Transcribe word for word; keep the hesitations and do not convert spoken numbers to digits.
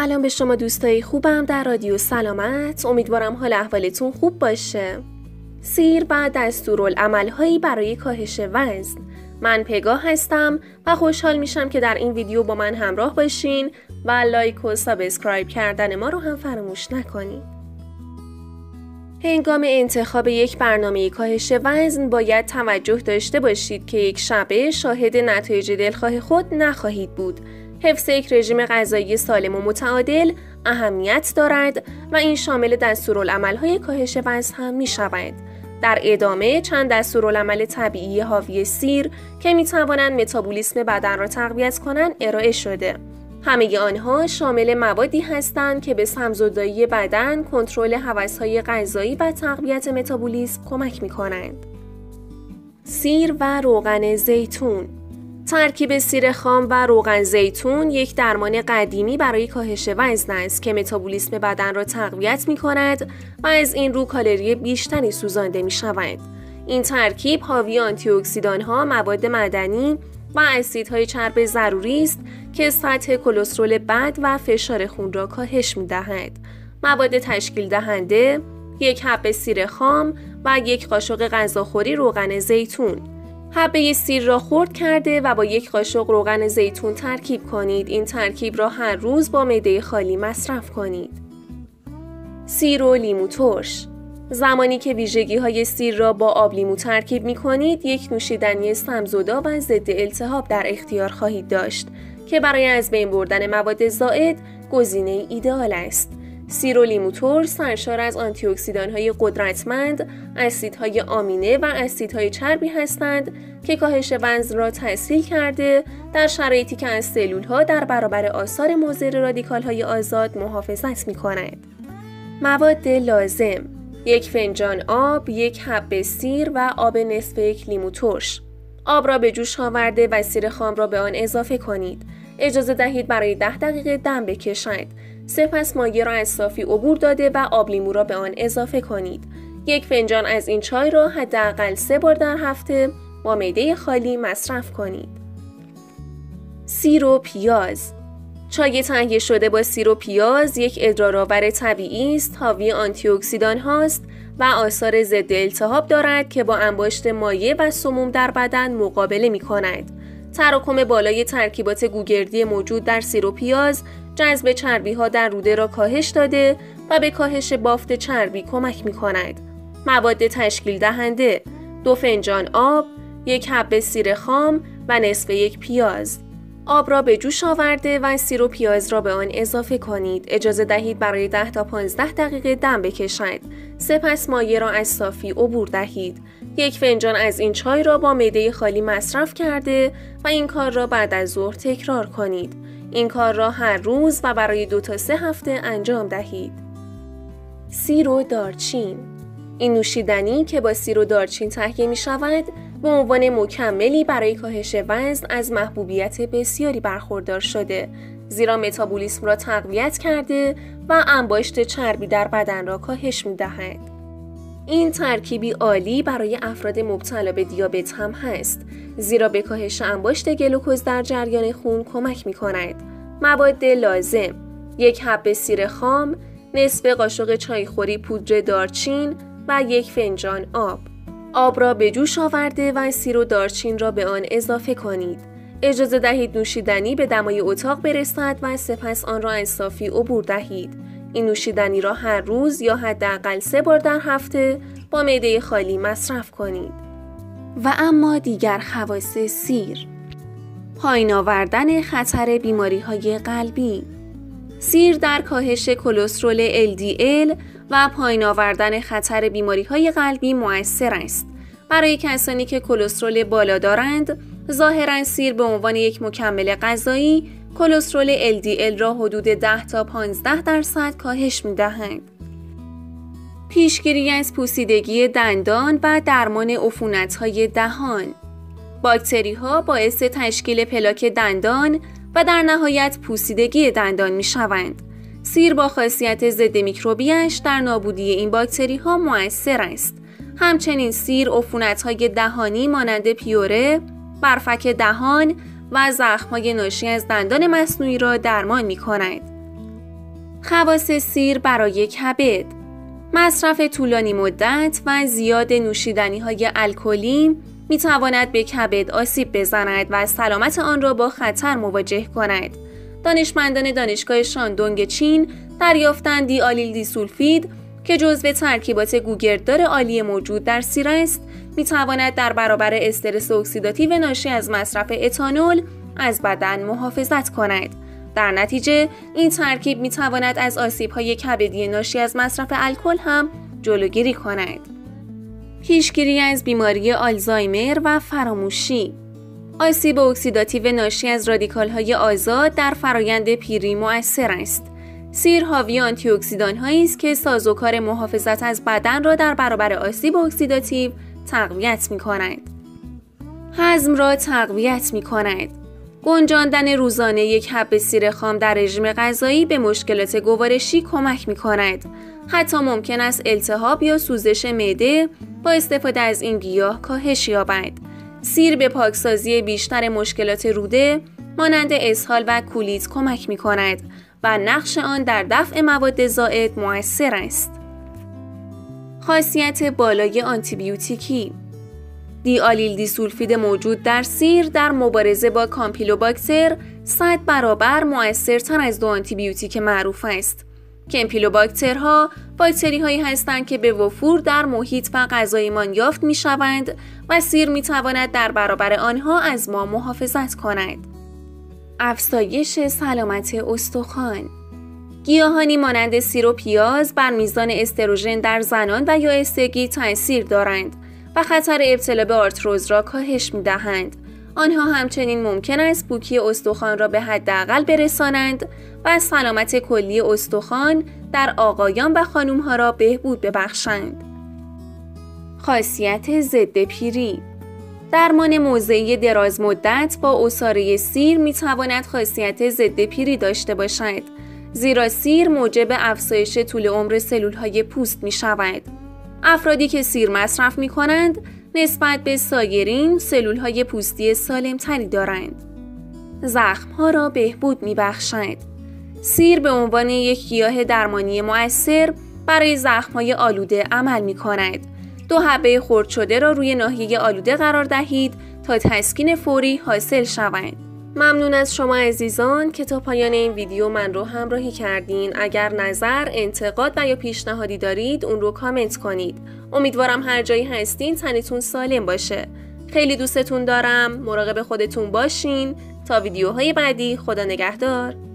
سلام به شما دوستای خوبم در رادیو سلامت. امیدوارم حال احوالتون خوب باشه. سیر و دستورالعمل‌هایی برای کاهش وزن. من پگاه هستم و خوشحال میشم که در این ویدیو با من همراه باشین و لایک و سابسکرایب کردن ما رو هم فراموش نکنین. هنگام انتخاب یک برنامه کاهش وزن باید توجه داشته باشید که یک شبه شاهد نتایج دلخواه خود نخواهید بود. حفظ یک رژیم غذایی سالم و متعادل اهمیت دارد و این شامل دستورالعمل‌های کاهش وزن هم می شود. در ادامه چند دستورالعمل طبیعی حاوی سیر که می توانند متابولیسم بدن را تقویت کنند ارائه شده. همه آنها شامل موادی هستند که به سم‌زدایی بدن، کنترل هوس‌های غذایی و تقویت متابولیسم کمک می کنند. سیر و روغن زیتون. ترکیب سیر خام و روغن زیتون یک درمان قدیمی برای کاهش وزن است که متابولیسم بدن را تقویت می کند و از این رو کالری بیشتری سوزانده می شود. این ترکیب حاوی آنتی اکسیدان‌ها، مواد معدنی و اسیدهای چرب ضروری است که سطح کلسترول بد و فشار خون را کاهش می دهد. مواد تشکیل دهنده: یک حب سیر خام و یک قاشق غذاخوری روغن زیتون. حبه سیر را خرد کرده و با یک قاشق روغن زیتون ترکیب کنید. این ترکیب را هر روز با معده خالی مصرف کنید. سیر و لیمو ترش. زمانی که ویژگی‌های سیر را با آب لیمو ترکیب می‌کنید، یک نوشیدنی سم‌زدا و ضد التهاب در اختیار خواهید داشت که برای از بین بردن مواد زائد گزینه ایدئال است. سیر و لیمو ترش سرشار از آنتی اکسیدان‌های قدرتمند، اسیدهای آمینه و اسیدهای چربی هستند که کاهش وزن را تسهیل کرده در شرایطی که از سلول‌ها در برابر آثار مضر رادیکال‌های آزاد محافظت می‌کنند. مواد لازم: یک فنجان آب، یک حب سیر و آب نصف یک لیمو ترش. آب را به جوش آورده و سیر خام را به آن اضافه کنید. اجازه دهید برای ده دقیقه دم بکشد. سپس مایع را از صافی عبور داده و آب لیمو را به آن اضافه کنید. یک فنجان از این چای را حداقل سه بار در هفته با معده خالی مصرف کنید. سیر و پیاز. چای تهیه شده با سیر و پیاز یک ادرارآور طبیعی است، حاوی آنتی اکسیدان هاست و آثار ضد التهاب دارد که با انباشت مایع و سموم در بدن مقابله می کند. تراکم بالای ترکیبات گوگردی موجود در سیر و پیاز جذب چربی ها در روده را کاهش داده و به کاهش بافت چربی کمک می کند. مواد تشکیل دهنده: دو فنجان آب، یک حب سیر خام و نصف یک پیاز. آب را به جوش آورده و سیر و پیاز را به آن اضافه کنید. اجازه دهید برای ده تا پانزده دقیقه دم بکشد. سپس مایع را از صافی عبور دهید. یک فنجان از این چای را با معده خالی مصرف کرده و این کار را بعد از ظهر تکرار کنید. این کار را هر روز و برای دو تا سه هفته انجام دهید. سیر و دارچین. این نوشیدنی که با سیر و دارچین تهیه می شود به عنوان مکملی برای کاهش وزن از محبوبیت بسیاری برخوردار شده، زیرا متابولیسم را تقویت کرده و انباشت چربی در بدن را کاهش می دهد. این ترکیبی عالی برای افراد مبتلا به دیابت هم هست، زیرا به کاهش انباشت گلوکز در جریان خون کمک می کند. مواد لازم: یک حب سیر خام، نصف قاشق چایخوری پودر دارچین و یک فنجان آب. آب را به جوش آورده و سیر و دارچین را به آن اضافه کنید. اجازه دهید نوشیدنی به دمای اتاق برسد و سپس آن را از صافی عبور دهید. این نوشیدنی را هر روز یا حداقل سه بار در هفته با معده خالی مصرف کنید. و اما دیگر خواص سیر: پایین آوردن خطر بیماری‌های قلبی. سیر در کاهش کلسترول ال دی ال و پایین آوردن خطر بیماری‌های قلبی مؤثر است. برای کسانی که کلسترول بالا دارند، ظاهراً سیر به عنوان یک مکمل غذایی کلسترول ال دی ال را حدود ده تا پانزده درصد کاهش می‌دهند. پیشگیری از پوسیدگی دندان و درمان عفونت‌های دهان. باکتری‌ها باعث تشکیل پلاک دندان و در نهایت پوسیدگی دندان می‌شوند. سیر با خاصیت ضد میکروبیش در نابودی این باکتری‌ها مؤثر است. همچنین سیر عفونت‌های دهانی مانند پیوره، برفک دهان و زخم‌های ناشی از دندان مصنوعی را درمان می‌کند. خواص سیر برای کبد: مصرف طولانی مدت و زیاد نوشیدنی‌های الکلی می‌تواند به کبد آسیب بزند و سلامت آن را با خطر مواجه کند. دانشمندان دانشگاه شاندونگ چین دریافتند دیآلیل دیسولفید که جزو ترکیبات گوگرددار عالی موجود در سیر است، می‌تواند در برابر استرس اکسیداتیو ناشی از مصرف اتانول از بدن محافظت کند. در نتیجه این ترکیب می‌تواند از آسیب‌های کبدی ناشی از مصرف الکل هم جلوگیری کند. پیشگیری از بیماری آلزایمر و فراموشی: آسیب اکسیداتیو ناشی از رادیکال‌های آزاد در فرایند پیری مؤثر است. سیر حاوی آنتی اکسیدان‌هایی است که سازوکار محافظت از بدن را در برابر آسیب اکسیداتیو تقویت می‌کنند. هضم را تقویت می‌کند. گنجاندن روزانه یک حب سیر خام در رژیم غذایی به مشکلات گوارشی کمک می‌کند. حتی ممکن است التهاب یا سوزش معده با استفاده از این گیاه کاهش یابد. سیر به پاکسازی بیشتر مشکلات روده مانند اسهال و کولیت کمک می‌کند و نقش آن در دفع مواد زائد مؤثر است. خاصیت بالای آنتیبیوتیکی: دیآلیل دیسولفید موجود در سیر در مبارزه با کامپیلوباکتر صد برابر مؤثرتر از دو آنتیبیوتیک معروف است. کامپیلوباکترها باکتری‌هایی هستند که به وفور در محیط و غذایمان یافت می‌شوند و سیر می‌تواند در برابر آنها از ما محافظت کند. افزایش سلامت استخوان: گیاهانی مانند سیر و پیاز بر میزان استروژن در زنان و یا استگی تأثیر دارند و خطر ابتلا به آرتروز را کاهش می‌دهند. آنها همچنین ممکن است پوکی استخوان را به حداقل برسانند و سلامت کلی استخوان در آقایان و خانم‌ها را بهبود ببخشند. خاصیت ضد پیری: درمان موضعی دراز مدت با عصاره سیر می‌تواند خاصیت ضد پیری داشته باشد، زیرا سیر موجب افزایش طول عمر سلول‌های پوست می‌شود. افرادی که سیر مصرف می‌کنند نسبت به سایرین سلول‌های پوستی سالم‌تری دارند. زخم‌ها را بهبود می‌بخشد. سیر به عنوان یک گیاه درمانی مؤثر برای زخم‌های آلوده عمل می‌کند. دو حبه خرد شده را روی ناحیه آلوده قرار دهید تا تسکین فوری حاصل شود. ممنون از شما عزیزان که تا پایان این ویدیو من رو همراهی کردین. اگر نظر، انتقاد و یا پیشنهادی دارید اون رو کامنت کنید. امیدوارم هر جایی هستین تنتون سالم باشه. خیلی دوستتون دارم. مراقب خودتون باشین. تا ویدیوهای بعدی، خدا نگهدار.